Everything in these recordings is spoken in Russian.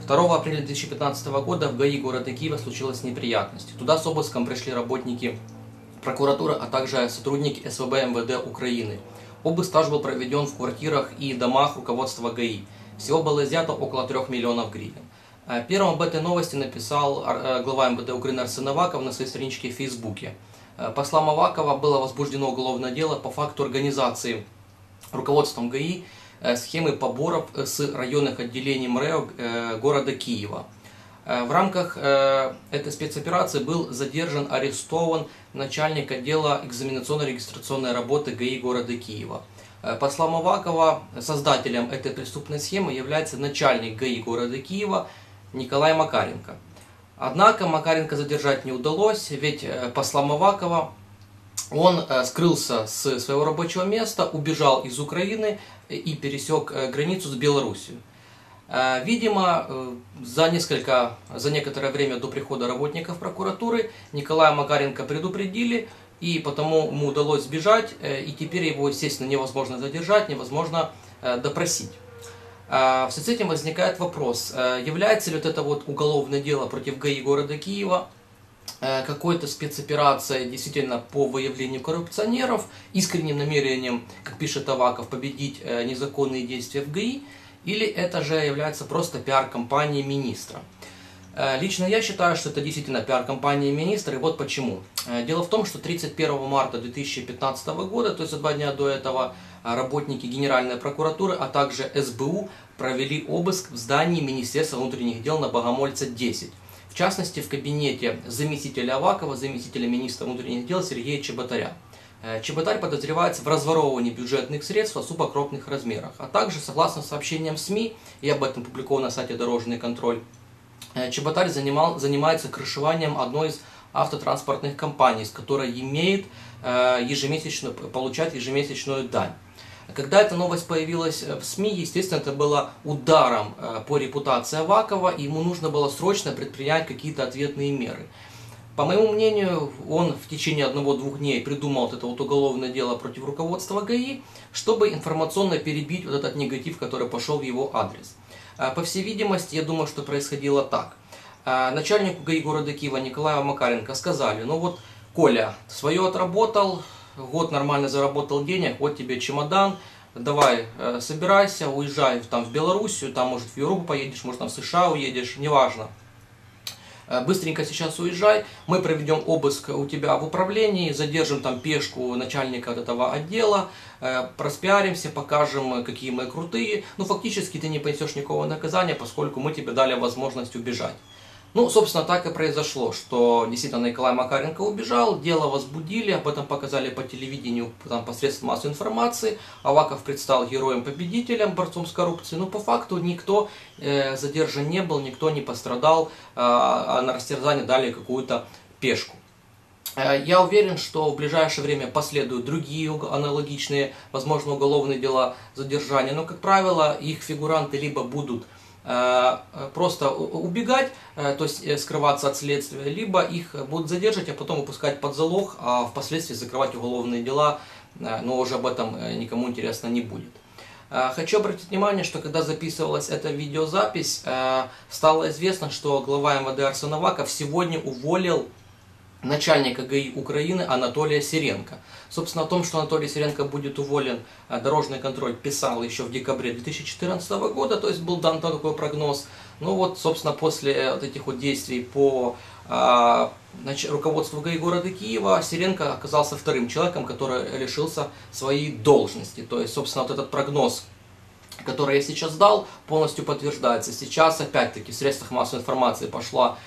2 апреля 2015 года в ГАИ города Киева случилась неприятность. Туда с обыском пришли работники прокуратуры, а также сотрудники СВБ МВД Украины. Обыск также был проведен в квартирах и домах руководства ГАИ. Всего было изъято около 3 миллионов гривен. Первым об этой новости написал глава МВД Украины Арсен Аваков на своей страничке в Фейсбуке. По словам Авакова, было возбуждено уголовное дело по факту организации руководством ГАИ схемы поборов с районных отделений МРЭО города Киева. В рамках этой спецоперации был задержан, арестован начальник отдела экзаменационно-регистрационной работы ГАИ города Киева. По словам Авакова, создателем этой преступной схемы является начальник ГАИ города Киева Николай Макаренко. Однако Макаренко задержать не удалось, ведь, по словам Авакова, он скрылся с своего рабочего места, убежал из Украины и пересек границу с Белоруссией. Видимо, за некоторое время до прихода работников прокуратуры Николая Макаренко предупредили, и потому ему удалось сбежать, и теперь его, естественно, невозможно задержать, невозможно допросить. В связи с этим возникает вопрос, является ли вот это вот уголовное дело против ГАИ города Киева какой-то спецоперацией действительно по выявлению коррупционеров, искренним намерением, как пишет Аваков, победить незаконные действия в ГАИ, или это же является просто пиар-компанией министра. Лично я считаю, что это действительно пиар-компания министра, и вот почему. Дело в том, что 31 марта 2015 года, то есть за 2 дня до этого, работники Генеральной прокуратуры, а также СБУ провели обыск в здании Министерства внутренних дел на Богомольца 10. В частности, в кабинете заместителя Авакова, заместителя министра внутренних дел Сергея Чеботаря. Чеботарь подозревается в разворовывании бюджетных средств в особо крупных размерах. А также, согласно сообщениям СМИ, и об этом публиковано на сайте «Дорожный контроль», Чеботарь занимается крышеванием одной из автотранспортных компаний, с которой имеет получать ежемесячную дань. Когда эта новость появилась в СМИ, естественно, это было ударом по репутации Авакова, и ему нужно было срочно предпринять какие-то ответные меры. По моему мнению, он в течение 1-2 дней придумал вот это вот уголовное дело против руководства ГАИ, чтобы информационно перебить вот этот негатив, который пошел в его адрес. По всей видимости, я думаю, что происходило так. Начальнику ГАИ города Киева Николаю Макаренко сказали: ну вот, Коля, свое отработал, год нормально заработал денег, вот тебе чемодан, давай собирайся, уезжай там в Белоруссию, там может в Европу поедешь, может там в США уедешь, неважно. Быстренько сейчас уезжай, мы проведем обыск у тебя в управлении, задержим там пешку начальника этого отдела, проспиаримся, покажем, какие мы крутые. Ну, фактически ты не понесешь никакого наказания, поскольку мы тебе дали возможность убежать. Ну, собственно, так и произошло, что действительно Николай Макаренко убежал, дело возбудили, об этом показали по телевидению, там, посредством массовой информации. Аваков предстал героем-победителем, борцом с коррупцией, но по факту никто задержан не был, никто не пострадал, а на растерзание дали какую-то пешку. Я уверен, что в ближайшее время последуют другие аналогичные, возможно, уголовные дела задержания, но, как правило, их фигуранты либо будут просто убегать, то есть скрываться от следствия, либо их будут задерживать, а потом выпускать под залог, а впоследствии закрывать уголовные дела, но уже об этом никому интересно не будет. Хочу обратить внимание, что когда записывалась эта видеозапись, стало известно, что глава МВД Арсен Аваков сегодня уволил начальника ГАИ Украины Анатолия Сиренко. Собственно, о том, что Анатолий Сиренко будет уволен, Дорожный контроль писал еще в декабре 2014 года, то есть был дан такой прогноз. Ну вот, собственно, после вот этих вот действий по руководству ГАИ города Киева, Сиренко оказался вторым человеком, который лишился своей должности. То есть, собственно, вот этот прогноз, который я сейчас дал, полностью подтверждается. Сейчас, опять-таки, в средствах массовой информации пошла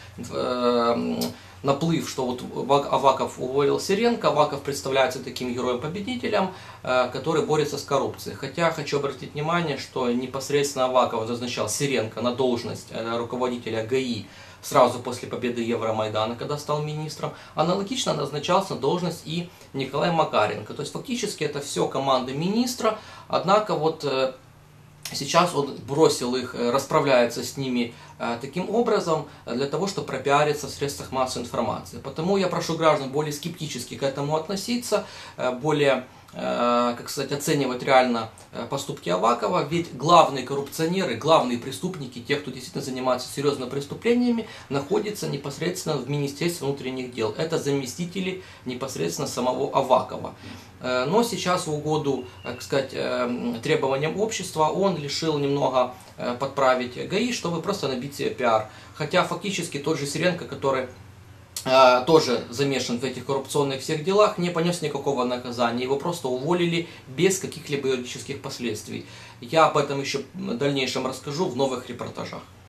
наплыв, что вот Аваков уволил Сиренко, Аваков представляется таким героем-победителем, который борется с коррупцией. Хотя хочу обратить внимание, что непосредственно Аваков назначал Сиренко на должность руководителя ГАИ сразу после победы Евромайдана, когда стал министром. Аналогично назначался на должность и Николай Макаренко. То есть фактически это все команда министра, однако вот сейчас он бросил их, расправляется с ними таким образом, для того, чтобы пропиариться в средствах массовой информации. Потому я прошу граждан более скептически к этому относиться, более как сказать, оценивать реально поступки Авакова, ведь главные коррупционеры, главные преступники, те, кто действительно занимается серьезными преступлениями, находятся непосредственно в Министерстве внутренних дел. Это заместители непосредственно самого Авакова. Но сейчас в угоду, так сказать, требованиям общества он решил немного подправить ГАИ, чтобы просто набить себе пиар. Хотя фактически тот же Сиренко, который тоже замешан в этих коррупционных всех делах, не понес никакого наказания. Его просто уволили без каких-либо юридических последствий. Я об этом еще в дальнейшем расскажу в новых репортажах.